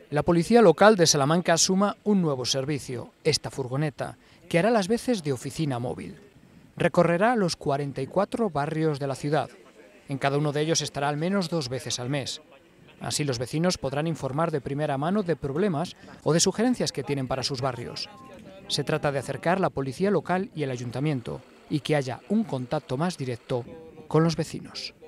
La policía local de Salamanca suma un nuevo servicio, esta furgoneta, que hará las veces de oficina móvil. Recorrerá los 44 barrios de la ciudad. En cada uno de ellos estará al menos 2 veces al mes. Así los vecinos podrán informar de primera mano de problemas o de sugerencias que tienen para sus barrios. Se trata de acercar la policía local y el ayuntamiento y que haya un contacto más directo con los vecinos.